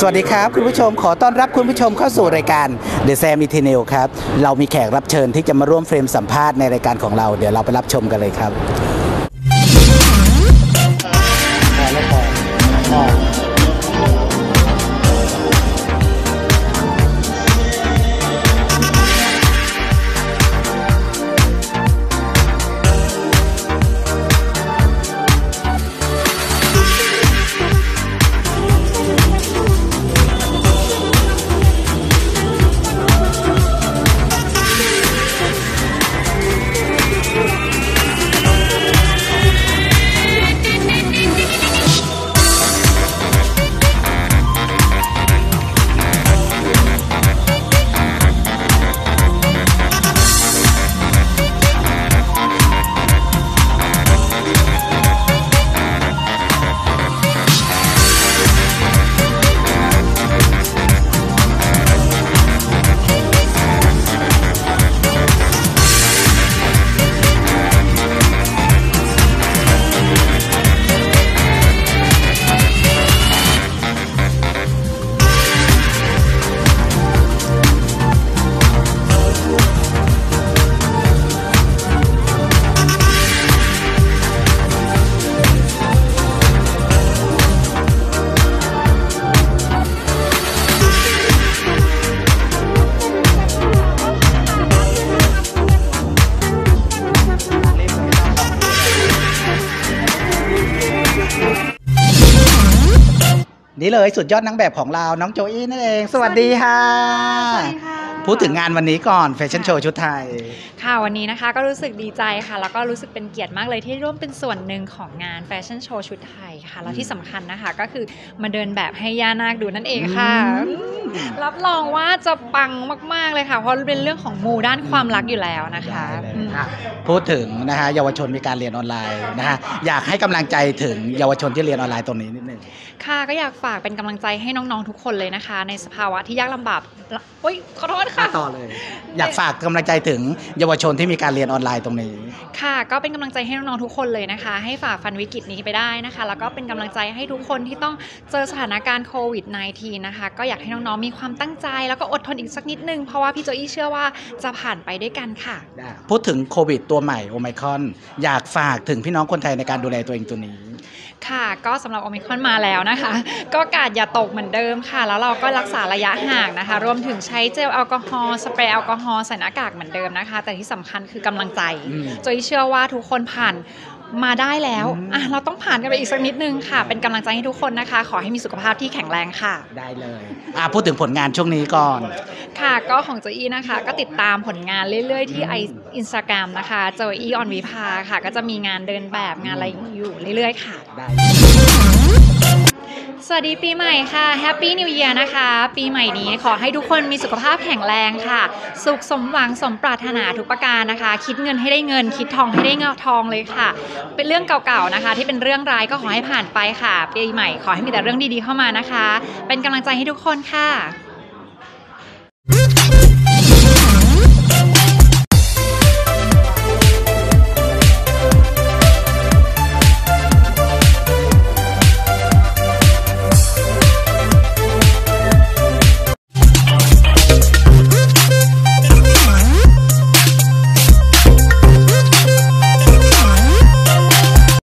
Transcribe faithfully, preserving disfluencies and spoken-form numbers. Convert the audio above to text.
สวัสดีครับคุณผู้ชมขอต้อนรับคุณผู้ชมเข้าสู่รายการ The Sam Eternal ครับเรามีแขกรับเชิญที่จะมาร่วมเฟรมสัมภาษณ์ในรายการของเราเดี๋ยวเราไปรับชมกันเลยครับนี่เลยสุดยอดนางแบบของเราน้องโจอี้นั่นเองสวัสดีค่ะพูดถึงงานวันนี้ก่อนแฟชั่นโชว์ชุดไทยค่ะวันนี้นะคะก็รู้สึกดีใจค่ะแล้วก็รู้สึกเป็นเกียรติมากเลยที่ร่วมเป็นส่วนหนึ่งของงานแฟชั่นโชว์ชุดไทยค่ะแล้วที่สำคัญนะคะก็คือมาเดินแบบให้ย่านาคดูนั่นเองค่ะรับรองว่าจะปังมากๆเลยค่ะเพราะเป็นเรื่องของมูด้านความรักอยู่แล้วนะคะพูดถึงนะคะเยาวชนมีการเรียนออนไลน์นะคะอยากให้กำลังใจถึงเยาวชนที่เรียนออนไลน์ตรงนี้นิดนึงค่ะก็อยากฝากเป็นกำลังใจให้น้องๆทุกคนเลยนะคะในสภาวะที่ยากลำบากโอ๊ยขอโทษค่ะต่อเลยอยากฝากกำลังใจถึงเยาวชนที่มีการเรียนออนไลน์ตรงนี้ค่ะก็เป็นกำลังใจให้น้องๆทุกคนเลยนะคะให้ฝ่าฟันวิกฤตนี้ไปได้นะคะแล้วก็เป็นกำลังใจให้ทุกคนที่ต้องเจอสถานการณ์โควิด สิบเก้า นะคะก็อยากให้น้องๆมีความตั้งใจแล้วก็อดทนอีกสักนิดนึงเพราะว่าพี่โจอี้เชื่อว่าจะผ่านไปด้วยกันค่ะพูดถึงโควิดตัวใหม่โอไมครอนอยากฝากถึงพี่น้องคนไทยในการดูแลตัวเองตัวนี้ค่ะก็สำหรับโอมิครอนมาแล้วนะคะก็กาดอย่าตกเหมือนเดิมค่ะแล้วเราก็รักษาระยะห่างนะคะรวมถึงใช้เจลแอลกอฮอล์สเปรย์แอลกอฮอล์ใส่หน้ากากเหมือนเดิมนะคะแต่ที่สำคัญคือกำลังใจโจยเชื่อว่าทุกคนผ่านมาได้แล้วอ่ะเราต้องผ่านกันไปอีกสักนิดนึงค่ะเป็นกำลังใจให้ทุกคนนะคะขอให้มีสุขภาพที่แข็งแรงค่ะได้เลยอ่ะพูดถึงผลงานช่วงนี้ก่อนค่ะก็ของโจอี้นะคะก็ติดตามผลงานเรื่อยๆที่ไออินสตาแกรมนะคะโจอี้ออนวิภาค่ะก็จะมีงานเดินแบบงานอะไรอยู่เรื่อยๆค่ะได้สวัสดีปีใหม่ค่ะแฮปปี้นิวเยียร์นะคะปีใหม่นี้ขอให้ทุกคนมีสุขภาพแข็งแรงค่ะสุขสมหวังสมปรารถนาทุกประการนะคะคิดเงินให้ได้เงินคิดทองให้ได้เงินทองเลยค่ะเป็นเรื่องเก่าๆนะคะที่เป็นเรื่องร้ายก็ขอให้ผ่านไปค่ะปีใหม่ขอให้มีแต่เรื่องดีๆเข้ามานะคะเป็นกำลังใจให้ทุกคนค่ะ